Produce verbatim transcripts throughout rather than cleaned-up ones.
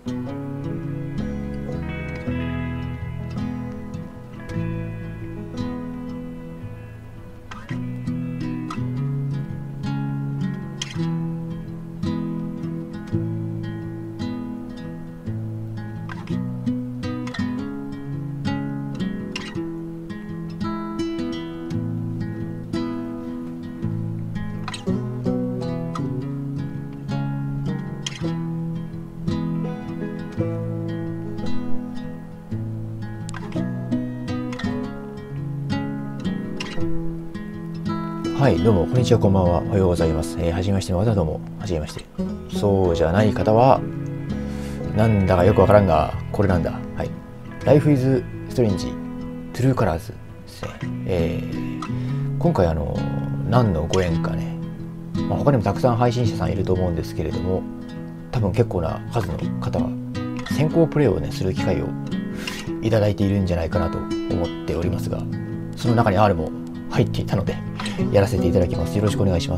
はい、どうも、こんにちは、こんばんは、おはようございます。えー、はじめましての方、どうも、はじめまして。そうじゃない方は、なんだかよくわからんが、これなんだ。はい。Life is Strange True Colors ですね。えー、今回、あの、何のご縁かね、まあ、他にもたくさん配信者さんいると思うんですけれども、多分結構な数の方は、先行プレイをね、する機会をいただいているんじゃないかなと思っておりますが、その中に R も入っていたので、やらせていただきます。よろしくお願いします。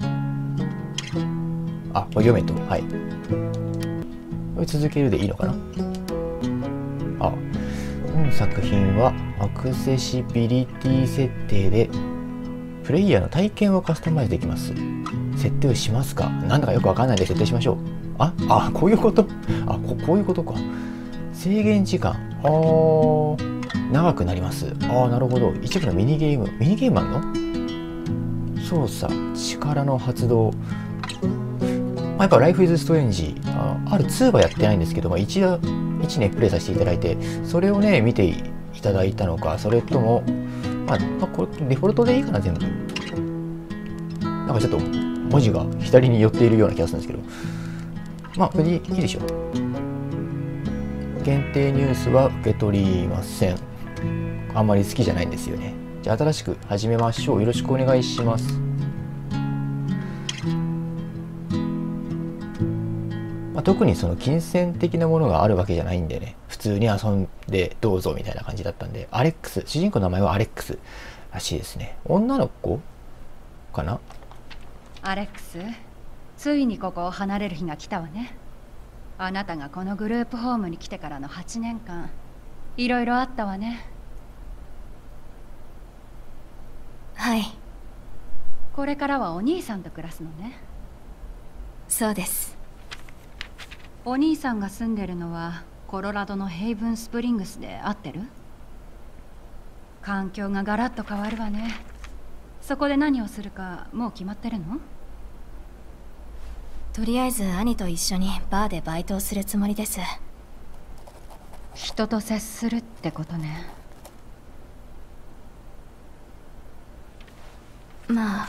あ、これ読めと。はい。これ続けるでいいのかな。あ、本作品はアクセシビリティ設定でプレイヤーの体験をカスタマイズできます。設定をしますか。なんだかよくわかんないで設定しましょう。あ、あ、こういうこと。あ、こ、こういうことか。制限時間。あー、長くなります。ああ、なるほど。一部のミニゲーム。ミニゲームあるの？操作、力の発動。まあ、やっぱ Life is Strange、あ、あるツーはやってないんですけど、まあ、いち, いちね、プレイさせていただいて、それをね、見ていただいたのか、それとも、まあ、まあ、これデフォルトでいいかな、全部。なんかちょっと文字が左に寄っているような気がするんですけど、まあ、これでいいでしょう。限定ニュースは受け取りません。あんまり好きじゃないんですよね。じゃあ新しく始めましょう。よろしくお願いします。まあ、特にその金銭的なものがあるわけじゃないんでね、普通に遊んでどうぞみたいな感じだったんで、アレックス、主人公の名前はアレックスらしいですね。女の子かな。 アレックス、ついにここを離れる日が来たわね。あなたがこのグループホームに来てからのはちねんかん、いろいろあったわね。 はい。 これからはお兄さんと暮らすのね。 そうです。 お兄さんが住んでるのはコロラドのヘイブンスプリングスで合ってる？環境がガラッと変わるわね。そこで何をするかもう決まってるの？ とりあえず兄と一緒にバーでバイトをするつもりです。 人と接するってことね。 まあ、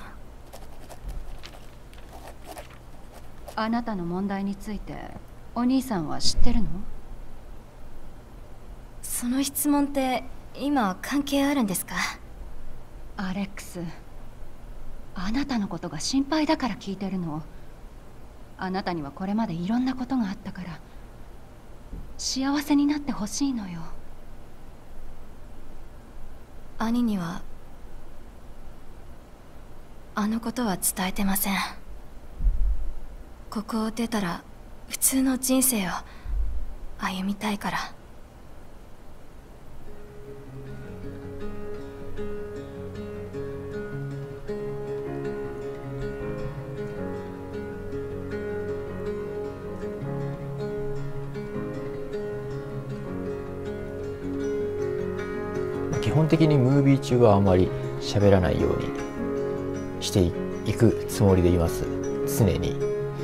あなたの問題についてお兄さんは知ってるの？ その質問って今関係あるんですか？ アレックス、あなたのことが心配だから聞いてるの。あなたにはこれまでいろんなことがあったから幸せになってほしいのよ。 兄にはあのことは伝えてません。ここを出たら普通の人生を歩みたいから。 基本的にムービー中はあまり喋らないようにしていくつもりでいます。常に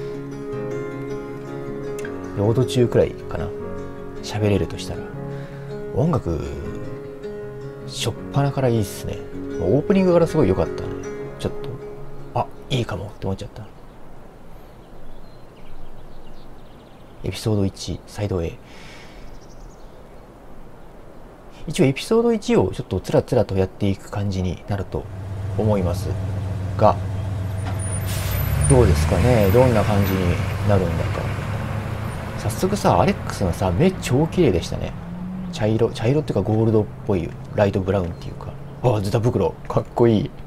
ロード中くらいかな、喋れるとしたら。音楽しょっぱなからいいっすね。オープニングからすごい良かったね。ちょっとあ、いいかもって思っちゃった。エピソードいちサイド A。一応エピソードいちをちょっとつらつらとやっていく感じになると思いますが、どうですかね。どんな感じになるんだか。早速さ、アレックスのさ、目超綺麗でしたね。茶色茶色っていうかゴールドっぽいライトブラウンっていうか。あ、ズタ袋かっこいい。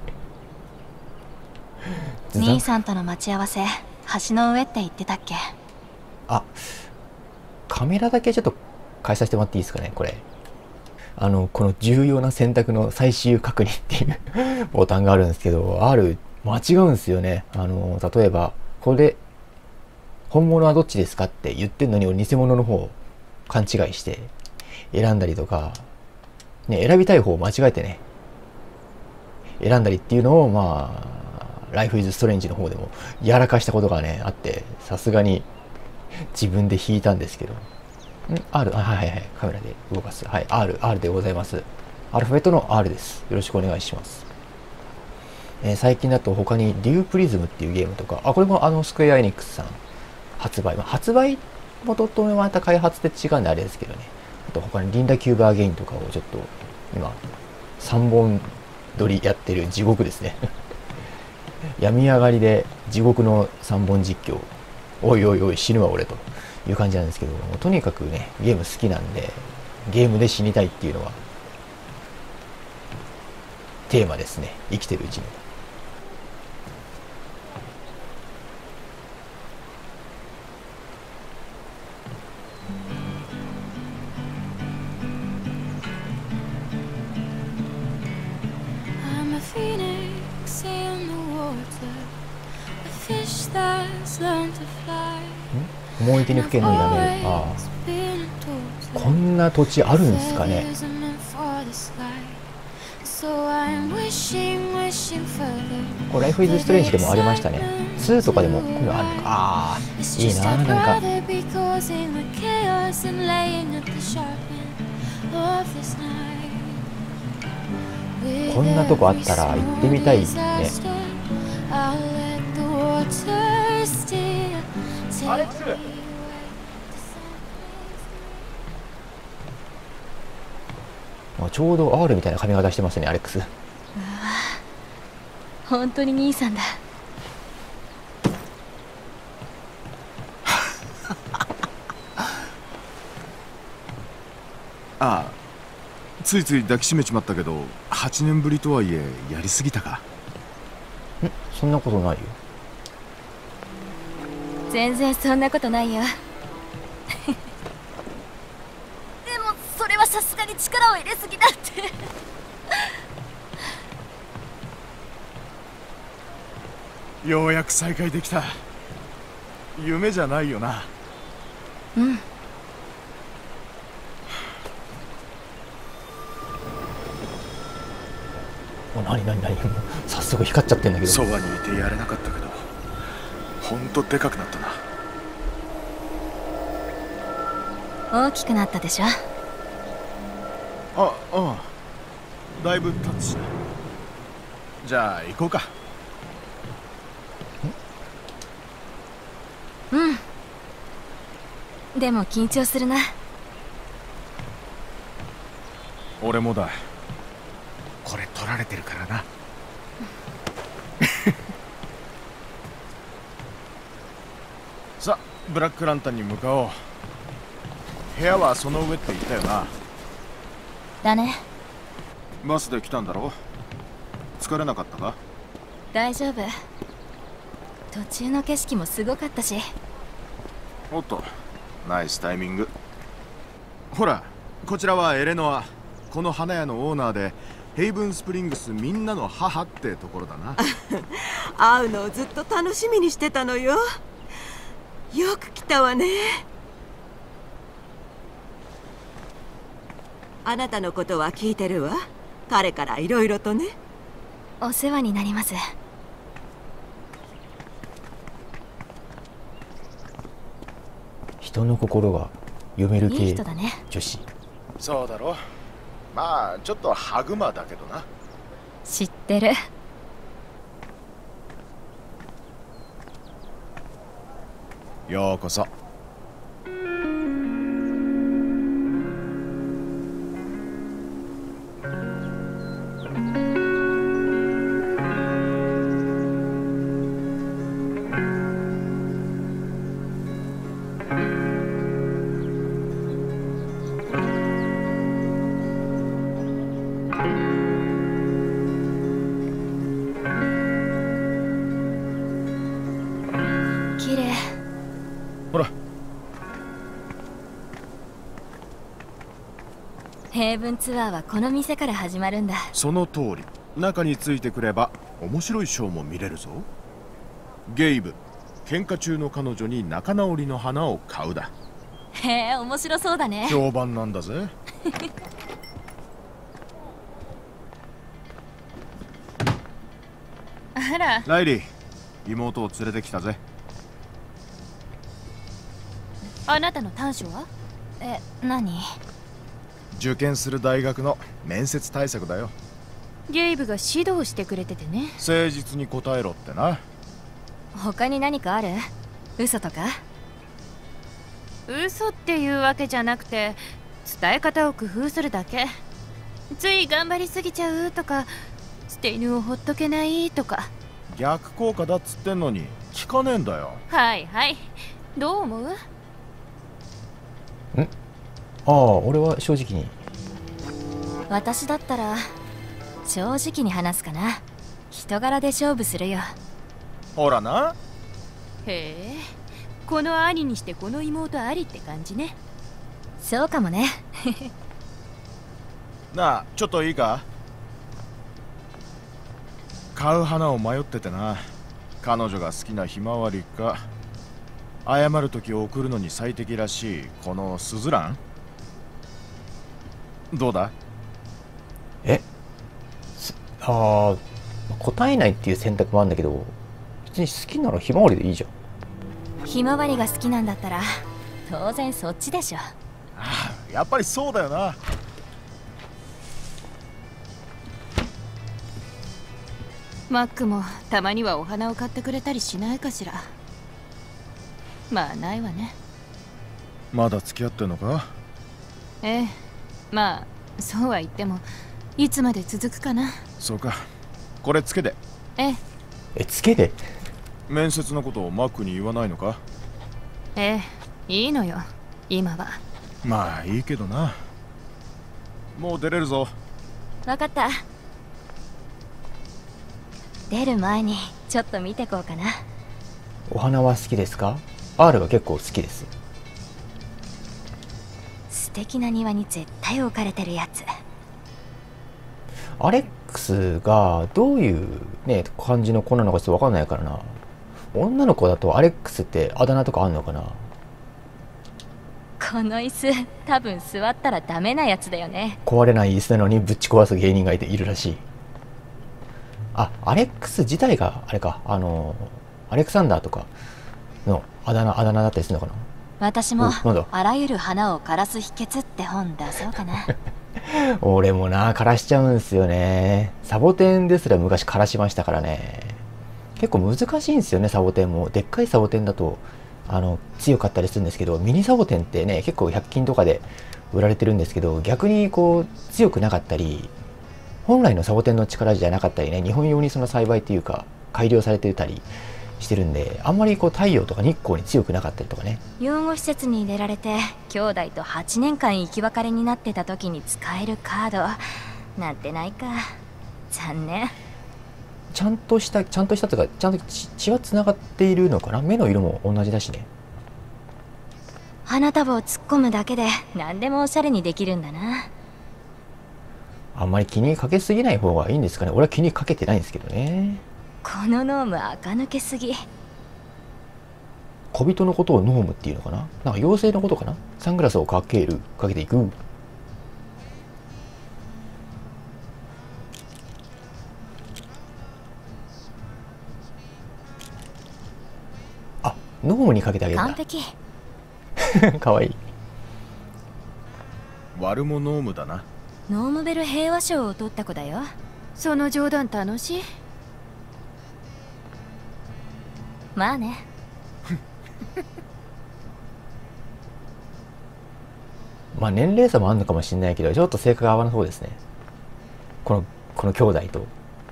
兄さんとの待ち合わせ橋の上って言ってたっけ？ あ、 カメラだけちょっと変えさせてもらっていいですかね、これ。あの、この重要な選択の最終確認っていうボタンがあるんですけど、R 間違うんですよね。あの、例えば、これ、本物はどっちですかって言ってんのに、俺偽物の方を勘違いして選んだりとか、ね、選びたい方を間違えてね、選んだりっていうのを、まあ、Life is Strange の方でもやらかしたことがね、あって、さすがに自分で弾いたんですけど、ん ?R、あ、はいはいはい、カメラで動かす。はい、R、R でございます。アルファベットの R です。よろしくお願いします。えー、最近だと他にデュープリズムっていうゲームとか、あ、これもあのスクエアエニックスさん発売。まあ、発売元とまた開発って違うんであれですけどね。あと他にリンダキューバーゲインとかをちょっと今さんぼん撮りやってる地獄ですね。病み上がりで地獄のさんぼん実況。おいおいおい死ぬわ俺という感じなんですけど、もうとにかくね、ゲーム好きなんで、ゲームで死にたいっていうのはテーマですね。生きてるうちに。思い出にふけるのやめる。ああ、こんな土地あるんですかね。これライフイズストレンジでもありましたね。ツーとかでもこういうのあるのか。ああ、いいな、なんかこんなとこあったら行ってみたいね。アレックス、ちょうど R みたいな髪型してますね、アレックス。うわ、 本当に兄さんだ。 ああ、ついつい抱きしめちまったけど、はちねんぶりとはいえやりすぎたか。 ん、そんなことないよ。 全然そんなことないよ。でもそれはさすがに力を入れすぎだって。 ようやく再会できた。夢じゃないよな。 うん。 お、なになになに、早速光っちゃってんだけど。 そばにいてやれなかったけど、ほんとでかくなったな。 大きくなったでしょ。 あ、ああ、だいぶ経つしな。じゃあ行こうか。 うん。でも緊張するな。 俺もだ。これ取られてるからな。さあ、ブラックランタンに向かおう。部屋はその上って言ったよな。 だね。 バスで来たんだろ。疲れなかったか？ 大丈夫。途中の景色もすごかったし。 おっと、ナイスタイミング。ほら、こちらはエレノア。この花屋のオーナーでヘイブンスプリングスみんなの母ってところだな。 会うのをずっと楽しみにしてたのよ。よく来たわね。あなたのことは聞いてるわ。彼からいろいろとね。 お世話になります。 人の心が読める系いい人だね。 女子。 そうだろ。まあちょっとハグマだけどな。 知ってる。 ようこそ。 綺麗。 ほら、 ヘイブンツアーはこの店から始まるんだ。 その通り。中についてくれば面白いショーも見れるぞ。ゲイブ、喧嘩中の彼女に仲直りの花を買うだ。 へえ、面白そうだね。 評判なんだぜ。 あら、 ライリー、妹を連れてきたぜ。 あなたの短所は？え、何？ 受験する大学の面接対策だよ。 ゲイブが指導してくれててね。 誠実に答えろってな。 他に何かある？嘘とか？ 嘘っていうわけじゃなくて、伝え方を工夫するだけ。つい頑張りすぎちゃうとか、捨て犬をほっとけないとか。 逆効果だっつってんのに聞かねえんだよ。 はいはい、どう思う？ ああ、俺は正直に。 私だったら正直に話すかな。人柄で勝負するよ。 ほらな。 へえ、この兄にしてこの妹ありって感じね。 そうかもね。 なあ、ちょっといいか。買う花を迷っててな。彼女が好きなひまわりか、謝るとき送るのに最適らしいこのスズラン。どうだ？ えああ、答えないっていう選択もあるんだけど、別に好きならひまわりでいいじゃん。 ひまわりが好きなんだったら当然そっちでしょ。 ああ、やっぱりそうだよな。 マックもたまにはお花を買ってくれたりしないかしら。まあないわね。 まだ付き合ってんのか？ ええ、まあそうは言ってもいつまで続くかな。 そうか。これつけて。 えええ、つけで？ 面接のことをマックに言わないのか？ ええ、いいのよ今は。 まあいいけどな。もう出れるぞ。 わかった。出る前にちょっと見てこうかな。 お花は好きですか？ R は結構好きです。 素敵な庭に絶対置かれてるやつ。 アレックスがどういうね感じの子なのかちょっと分かんないからな。女の子だとアレックスってあだ名とかあんのかな？ この椅子多分座ったらダメなやつだよね。 壊れない椅子なのにぶち壊す芸人がいているらしい。あ、アレックス自体があれか、あのアレクサンダーとかのあだ名あだ名だったりするのかな？ 私もなんだあらゆる花を枯らす秘訣って本出そうかな。 俺もな、枯らしちゃうんですよね。サボテンですら昔枯らしましたからね。結構難しいんですよね、サボテンも。でっかいサボテンだとあの強かったりするんですけど、ミニサボテンってね結構ひゃく均とかで売られてるんですけど、逆にこう強くなかったり、本来のサボテンの力じゃなかったりね、日本用にその栽培っていうか改良されてたりしてるんで、あんまりこう太陽とか日光に強くなかったりとかね。 養護施設に入れられて兄弟とはちねんかん生き別れになってた時に使えるカードなんてないか。残念。 ちゃんとしたちゃんとしたとかちゃんと血血はつながっているのかな。目の色も同じだしね。 花束を突っ込むだけで何でもおしゃれにできるんだな。 あんまり気にかけすぎない方がいいんですかね。俺は気にかけてないんですけどね。 このノーム垢抜けすぎ。 小人のことをノームっていうのかな。なんか妖精のことかな。サングラスをかけるかけていく。あ、ノームにかけてあげるんだ。 完璧。 かわいい。 悪者ノームだな。 ノームベル平和賞を取った子だよ。 その冗談楽しい？ まあね。 まあ年齢差もあるのかもしれないけど、ちょっと性格が合わなそうですね。このこの兄弟と。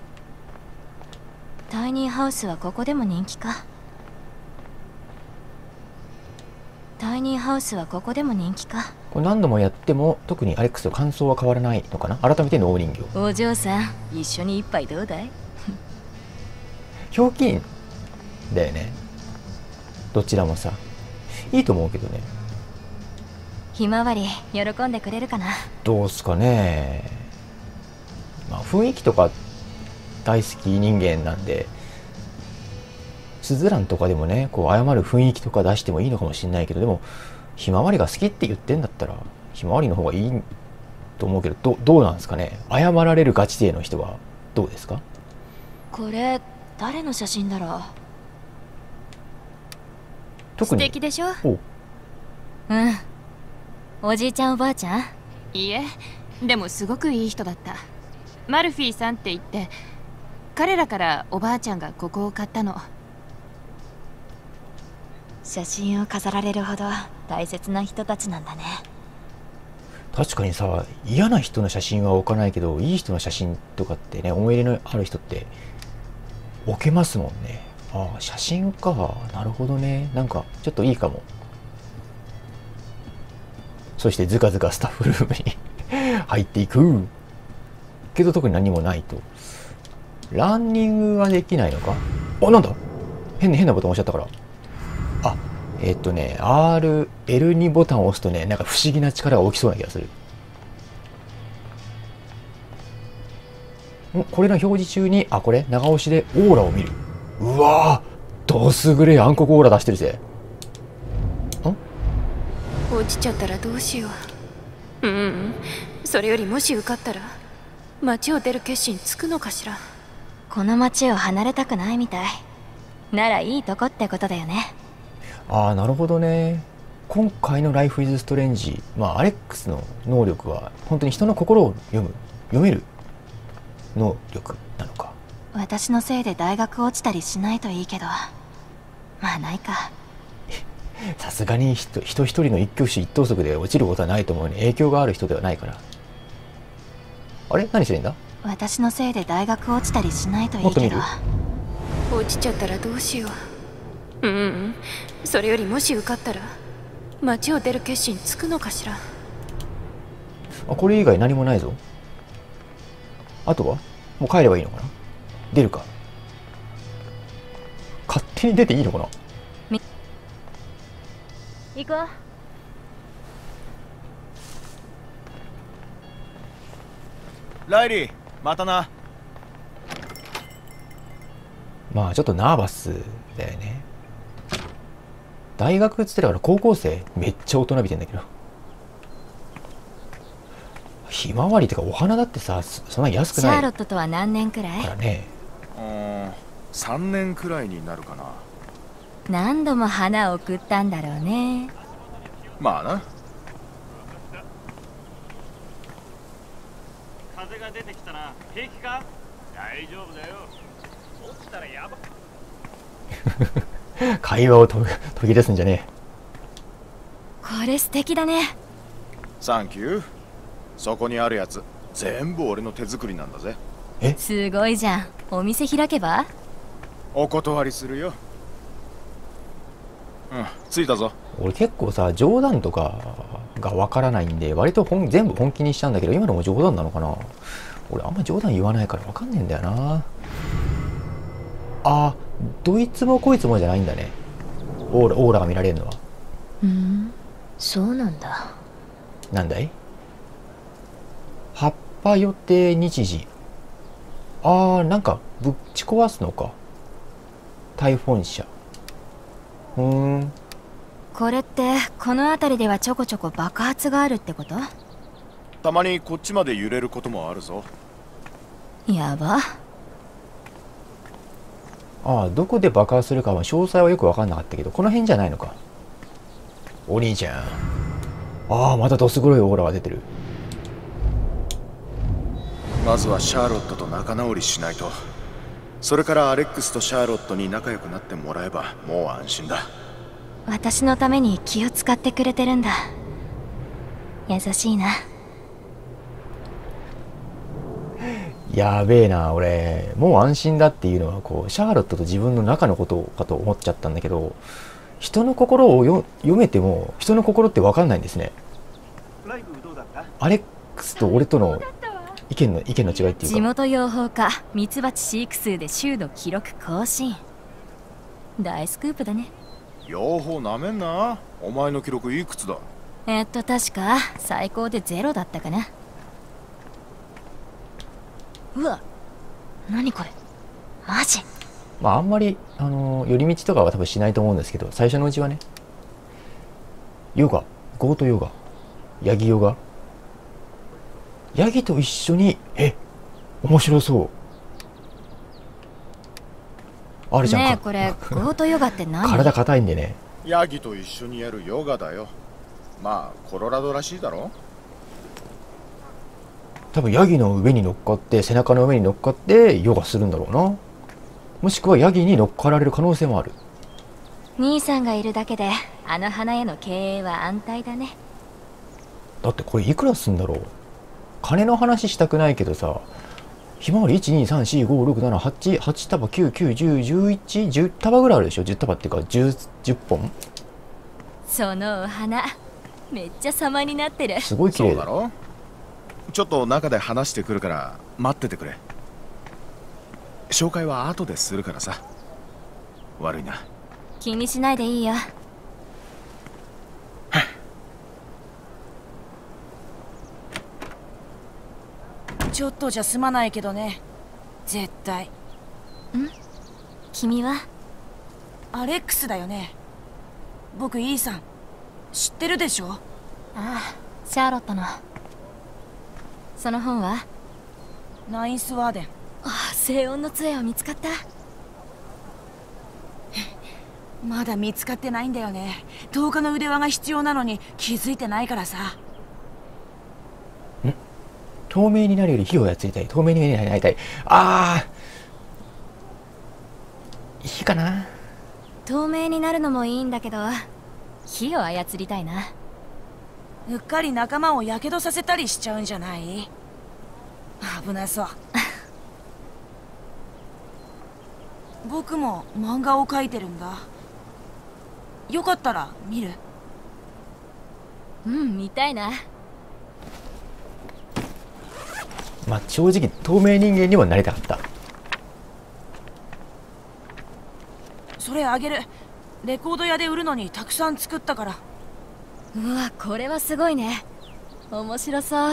タイニーハウスはここでも人気か。タイニーハウスはここでも人気か。 これ何度もやっても特にアレックスと感想は変わらないのかな。改めての大人形。 お嬢さん、一緒に一杯どうだい？ ひょうきんだよね。どちらもさ、いいと思うけどね。 ひまわり喜んでくれるかな。 どうすかね。まあ雰囲気とか大好き人間なんで、スズランとかでもねこう謝る雰囲気とか出してもいいのかもしれないけど、でもひまわりが好きって言ってんだったらひまわりの方がいいと思うけど、どどうなんですかね。謝られるガチ勢の人はどうですか。 これ誰の写真だろう。 特に素敵でしょ。 おうん、おじいちゃんおばあちゃん。 いいえ、でもすごくいい人だった。マルフィーさんって言って、彼らからおばあちゃんがここを買ったの。 写真を飾られるほど大切な人たちなんだね。 確かにさ、嫌な人の写真は置かないけど、いい人の写真とかってね、思い入れのある人って置けますもんね。ああ、写真か。なるほどね。なんかちょっといいかも。そしてずかずかスタッフルームに入っていくけど、特に何もないと。ランニングはできないのか。あ、なんだ、変な変なボタン押しちゃったから。あ、えー、っとね アールエルツー ボタンを押すとね、なんか不思議な力が起きそうな気がする。んこれの表示中に、あ、これ長押しでオーラを見る。うわー、どすぐれ暗黒オーラ出してるぜ。 落ちちゃったらどうしよう。うん、うん、それよりもし受かったら町を出る決心つくのかしら。 この町を離れたくないみたいならいいとこってことだよね。 ああ、なるほどね。今回のライフイズストレンジ、まあアレックスの能力は本当に人の心を読む読める能力なのか。 私のせいで大学落ちたりしないといいけど、まあないか。 さすがに人人一人の一挙手一投足で落ちることはないと思うね。影響がある人ではないから。あれ、何してんだ。 私のせいで大学落ちたりしないといいけど。 落ちちゃったらどうしよう。うん、うん、それよりもし受かったら町を出る決心つくのかしら。 あ、これ以外何もないぞ。あとはもう帰ればいいのかな。出るか。勝手に出ていいのかな。 行こう。ライリー、またな。 まあちょっとナーバスだよね。大学っつってたから高校生。めっちゃ大人びてんだけど。ひまわりってかお花だってさ、そんな安くない。 シャーロットとは何年くらい？ からね。 うーん、さんねんくらいになるかな。 何度も花を送ったんだろうね。 まあな。 風が出てきたな。平気か？大丈夫だよ。落ちたらやば。 会話をと途切れすんじゃねこれ素敵だね。 サンキュー。そこにあるやつ全部俺の手作りなんだぜ。 え。 すごいじゃん。お店開けば？ お断りするよ。うん、着いたぞ。 俺結構さ、冗談とかがわからないんで割と本全部本気にしちゃうんだけど、今のも冗談なのかな。俺あんま冗談言わないからわかんねえんだよな。あ、どいつもこいつもじゃないんだね。オーラオーラが見られるのは。 うん、そうなんだ。 なんだい。発破予定日時。あー、なんかぶっち壊すのか。大本社。うーん。 これってこの辺りではちょこちょこ爆発があるってこと？ たまにこっちまで揺れることもあるぞ。 やば。 ああ、どこで爆発するかは詳細はよく分かんなかったけど、この辺じゃないのか。お兄ちゃん。ああ、またどす黒いオーラが出てる。 まずはシャーロットと仲直りしないと。それからアレックスとシャーロットに仲良くなってもらえばもう安心だ。 私のために気を使ってくれてるんだ。優しいな。 やべえな、俺もう安心だっていうのはこうシャーロットと自分の中のことかと思っちゃったんだけど、人の心をよ読めても人の心って分かんないんですね。アレックスと俺との意見の意見の違いっていうか。 地元養蜂家ミツバチ飼育数で週の記録更新。大スクープだね。 養蜂なめんな。お前の記録いくつだ？ えっと確か最高でゼロだったかな。うわ、何これ、マジ。 まああんまりあの寄り道とかは多分しないと思うんですけど、最初のうちはね。ヨガ、ゴートヨガ、ヤギヨガ、ヤギと一緒に、え、面白そう。あれじゃんか。 ねえこれゴートヨガって何？ 体硬いんでね。 ヤギと一緒にやるヨガだよ。まあコロラドらしいだろ。 多分ヤギの上に乗っかって、背中の上に乗っかってヨガするんだろうな。もしくはヤギに乗っかられる可能性もある。 兄さんがいるだけであの花屋の経営は安泰だね。 だってこれいくらすんだろう。金の話したくないけどさ、ひまわりいちにさんしごろくななはちはち束きゅうきゅうじゅうじゅういちじゅう束ぐらいあるでしょ。じゅう束っていうか 10, 10本。 そのお花めっちゃ様になってる。 すごい綺麗だ。 そうだろ。ちょっと中で話してくるから待っててくれ。紹介は後でするからさ。悪いな。 気にしないでいいよ。 ちょっとじゃ済まないけどね、絶対。 ん？君は？ アレックスだよね。僕イーさん知ってるでしょ。 ああ、シャーロットの。その本は？ ナインスワーデン。 ああ、静音の杖は見つかった？ まだ見つかってないんだよね。とおかの腕輪が必要なのに気づいてないからさ。 ん？透明になるより火を操りたい。透明になりたい。ああ、いいかな。 透明になるのもいいんだけど、火を操りたいな。 うっかり仲間をやけどさせたりしちゃうんじゃない？危なそう。僕も漫画を描いてるんだ。よかったら見る？ うん、見たいな。 まあ正直透明人間にはなりたかった。 それあげる。レコード屋で売るのにたくさん作ったから。 うわ、これはすごいね。面白そう。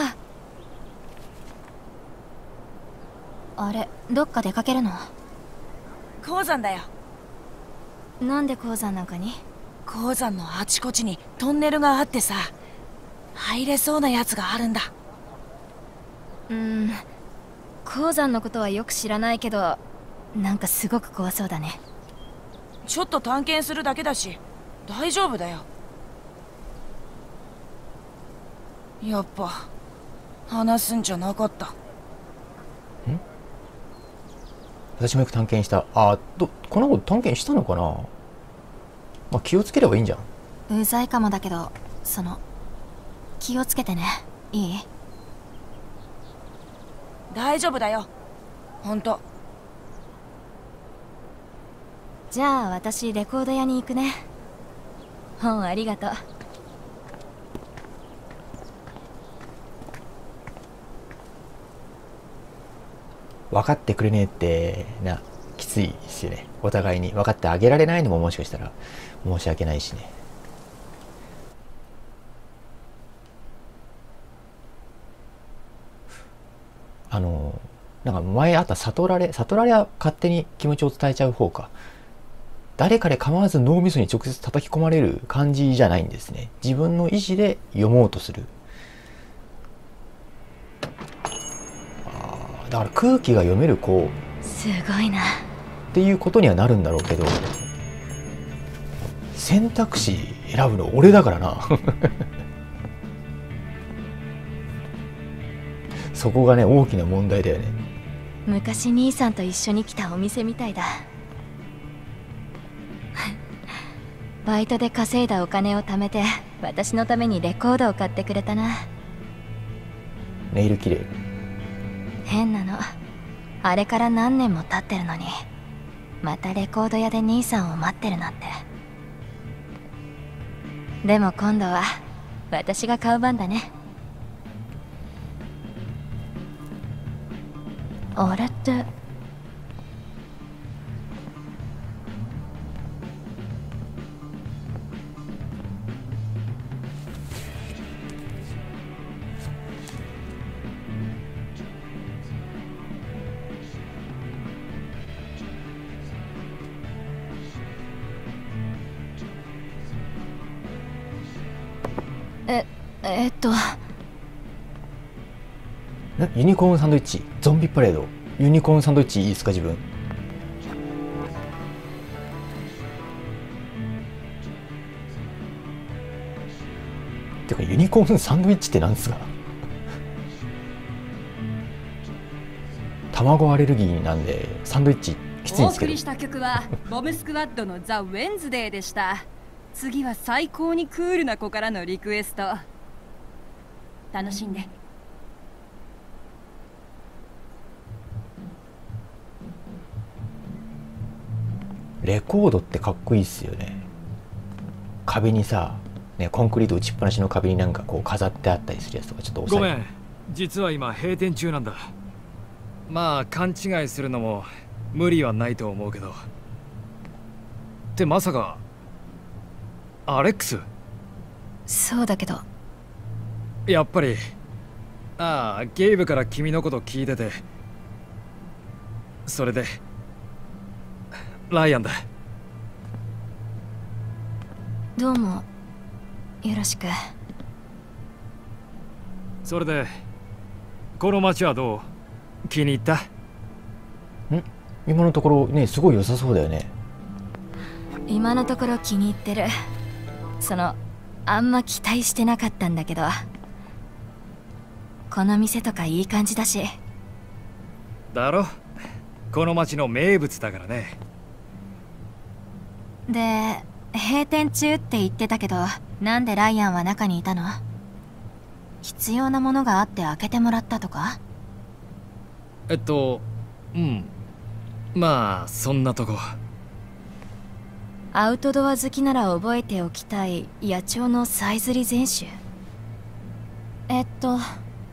あれ、どっか出かけるの？ 鉱山だよ。 なんで鉱山なんかに？ 鉱山のあちこちにトンネルがあってさ、入れそうなやつがあるんだ。 うーん、鉱山のことはよく知らないけど、なんかすごく怖そうだね。 ちょっと探検するだけだし大丈夫だよ。やっぱ話すんじゃなかった。ん？ 私もよく探検した。ああ、どこの子探検したのかな。まあ気をつければいいんじゃん。 うざいかもだけど、その気をつけてね。いい？ 大丈夫だよ、ほんと。 じゃあ私レコード屋に行くね。本ありがとう。 分かってくれねえってな、きついですよね。お互いに分かってあげられないのももしかしたら申し訳ないしね。あのなんか前あった悟られ悟られは勝手に気持ちを伝えちゃう方か。誰かで構わず脳みそに直接叩き込まれる感じじゃないんですね。自分の意思で読もうとする。あ、だから空気が読める子すごいなっていうことにはなるんだろうけど、選択肢選ぶの俺だからなそこがね大きな問題だよね。 昔兄さんと一緒に来たお店みたいだバイトで稼いだお金を貯めて私のためにレコードを買ってくれたな。 ネイル綺麗。 変なの、あれから何年も経ってるのにまたレコード屋で兄さんを待ってるなんて。でも今度は私が買う番だね。あれってええっとえユニコーンサンドイッチ、ゾンビパレード、ユニコーンサンドイッチいいですか自分。てかユニコーンサンドイッチってなんですか？卵アレルギーなんでサンドイッチきついんおですけど。 送りした曲はボムスクワッドのザ・ウェンズデーでした。次は最高にクールな子からのリクエスト。楽しんで。 レコードってかっこいいっすよね。壁にさ、ね、コンクリート打ちっぱなしの壁になんかこう飾ってあったりするやつとかちょっとごめん、実は今閉店中なんだ。まあ勘違いするのも無理はないと思うけど。ってまさかアレックス？ そうだけど。 やっぱり。ああ、ゲイブから君のこと聞いてて。それでライアンだ。 どうもよろしく。 それでこの街はどう？気に入った？ ん今のところね、すごい良さそうだよね。 今のところ気に入ってる。そのあんま期待してなかったんだけど、この店とかいい感じだし。 だろ？この街の名物だからね。 で、閉店中って言ってたけど、なんでライアンは中にいたの？必要なものがあって開けてもらったとか？ えっとうんまあそんなとこ。 アウトドア好きなら覚えておきたい野鳥のさえずり全種。えっとん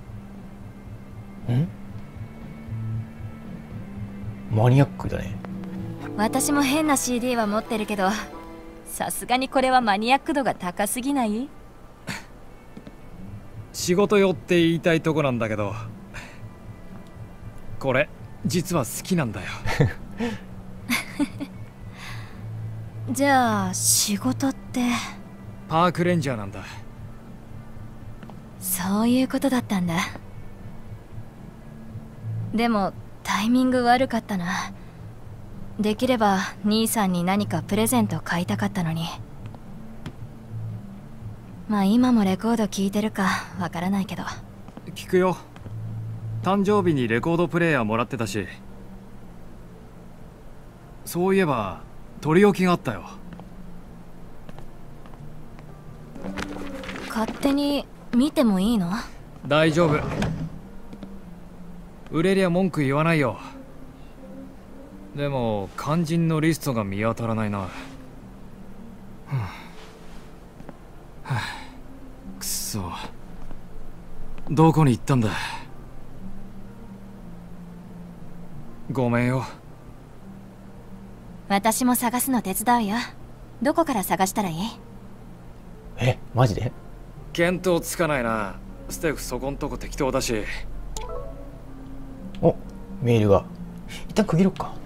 マニアックだね。 私も変な シーディー は持ってるけど、さすがにこれはマニアック度が高すぎない？ 仕事用って言いたいとこなんだけど、これ実は好きなんだよ。 じゃあ仕事ってパークレンジャーなんだ。 そういうことだったんだ。でもタイミング悪かったな。できれば兄さんに何かプレゼント買いたかったのに。まあ今もレコード聴いてるかわからないけど。 聞くよ。誕生日にレコードプレイヤーもらってたし。そういえば取り置きがあったよ。 勝手に見てもいいの？ 大丈夫。売れりゃ文句言わないよ。でも肝心のリストが見当たらないな。はあ、くそ、どこに行ったんだ。ごめんよ。 私も探すの手伝うよ。どこから探したらいい？ え、マジで？ 見当つかないな。ステフそこんとこ適当だし。 お、メールが。一旦区切ろっか。